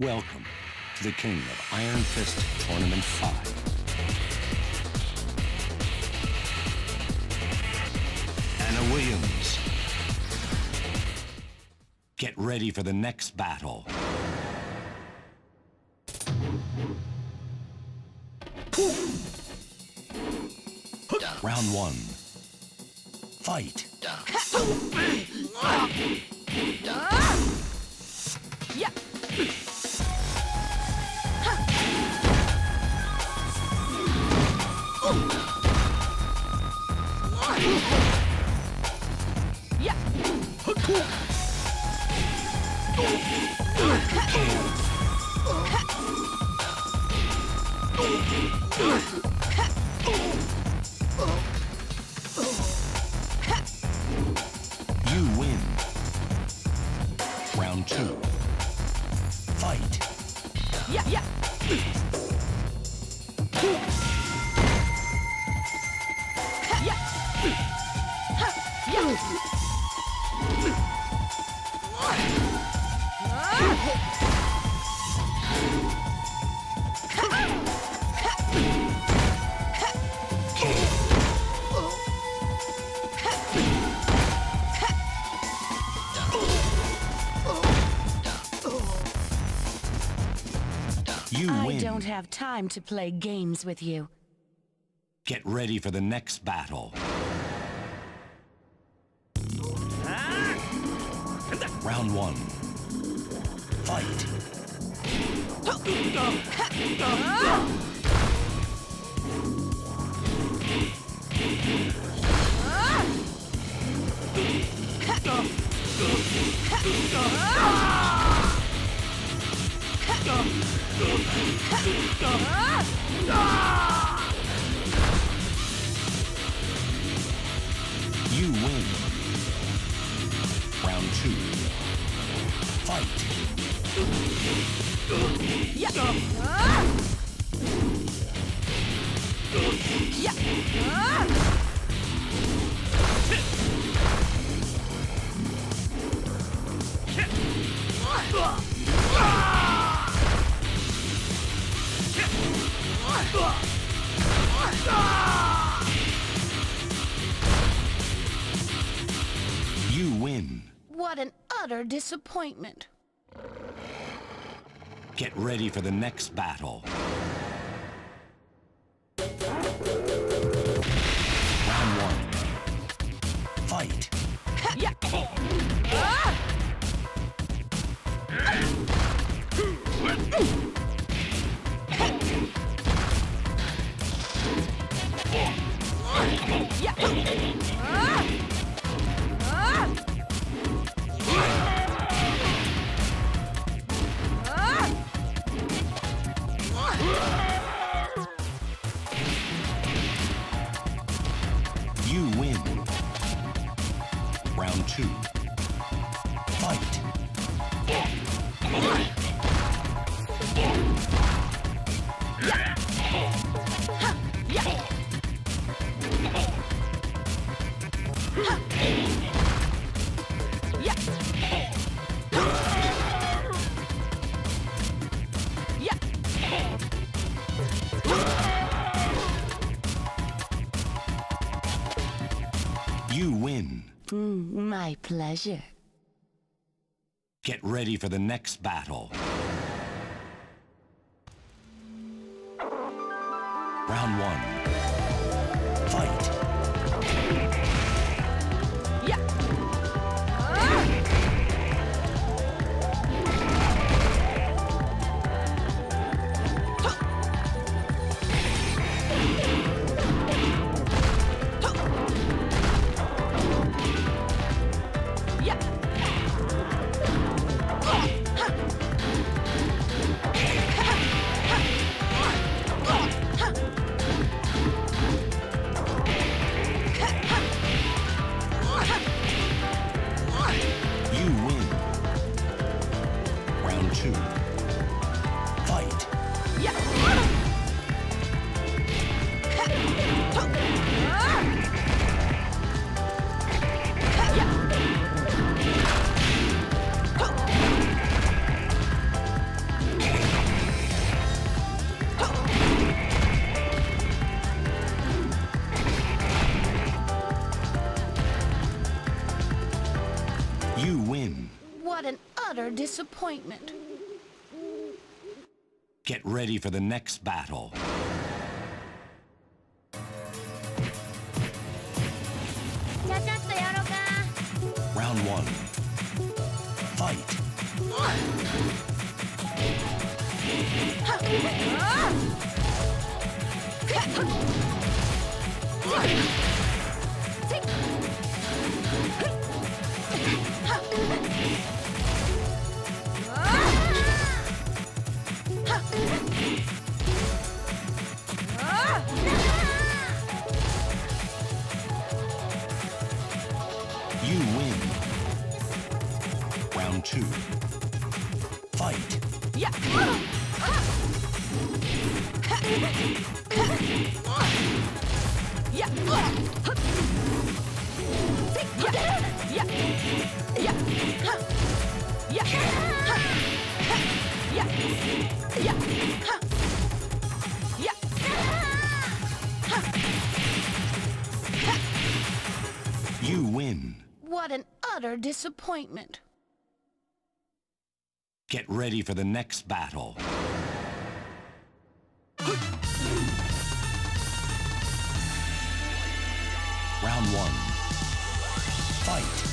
Welcome to the King of Iron Fist Tournament 5. Anna Williams. Get ready for the next battle. Round 1. Fight. Yeah. You win. Round 2. Fight. Yeah, yeah. You win. I don't have time to play games with you. Get ready for the next battle. Round 1. Fight. You win. Round 2. Fight. You win. What an utter disappointment. Get ready for the next battle. Round 1. Fight. Yeah. You win. Round 2. Fight. You win. My pleasure. Get ready for the next battle. Round 1. Fight. You win. Round 2. Fight. You win. What an utter disappointment. Get ready for the next battle. Round 1. Fight. You win. Round 2. Fight. Yeah. You win. What an utter disappointment. Get ready for the next battle. Round 1. Fight.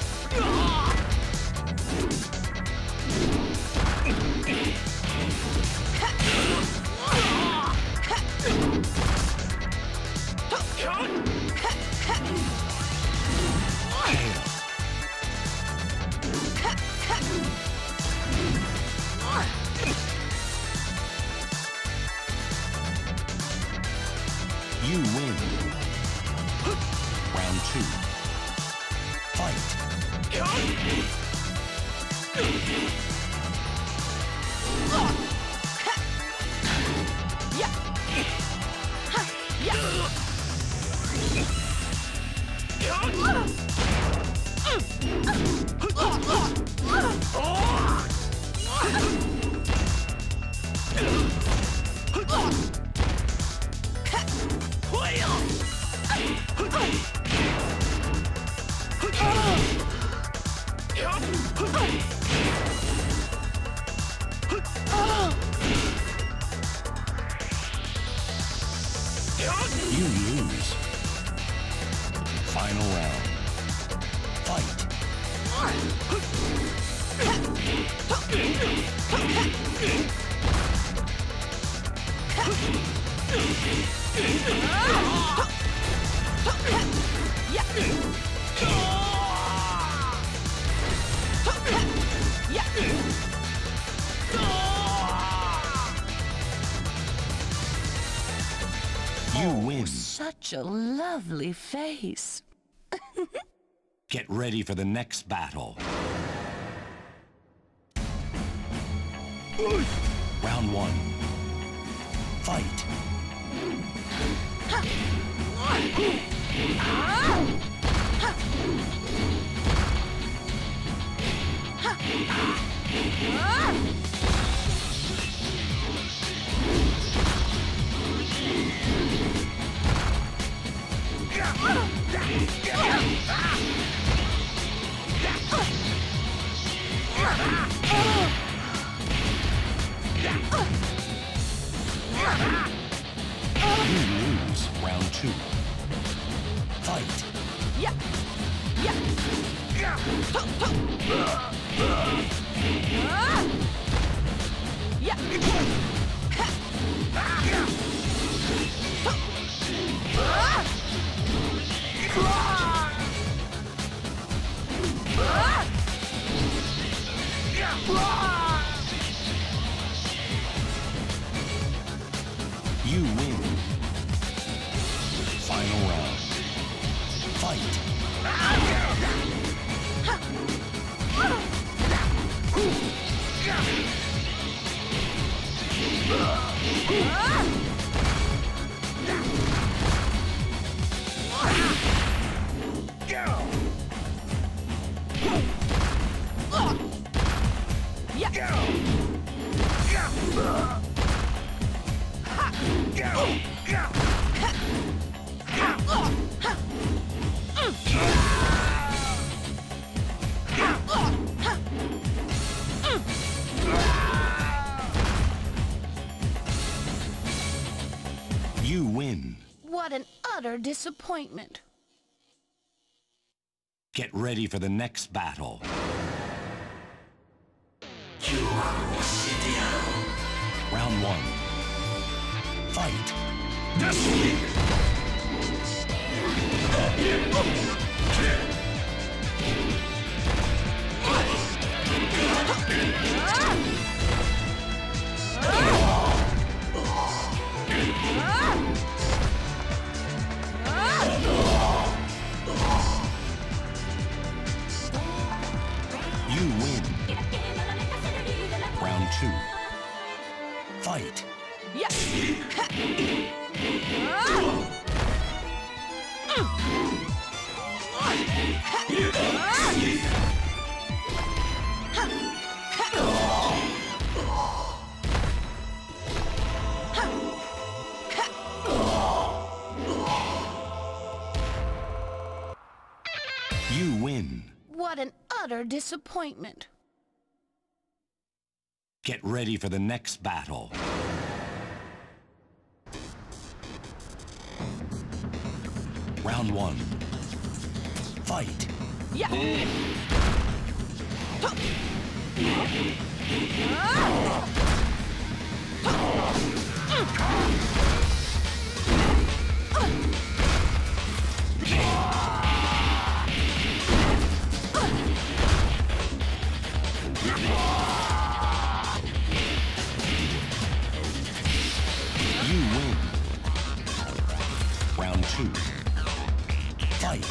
You win. Round 2. Fight. You lose. Final round. Fight. You win. Such a lovely face. Get ready for the next battle. Round 1. Fight. You lose. Round 2. Fight. You win. Final round. Fight. utter disappointment. Get ready for the next battle. Round 1. Fight. Destiny! You win. Round 2. Fight. Yeah. You win. What an utter disappointment. Get ready for the next battle. Round 1. Fight. Yeah. You win. Round 2. Fight.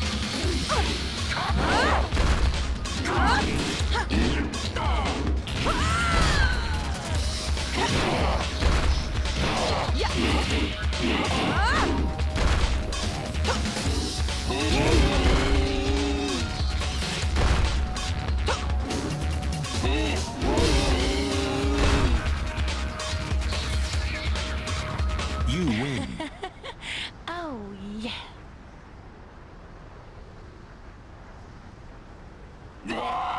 You win. Oh, yeah.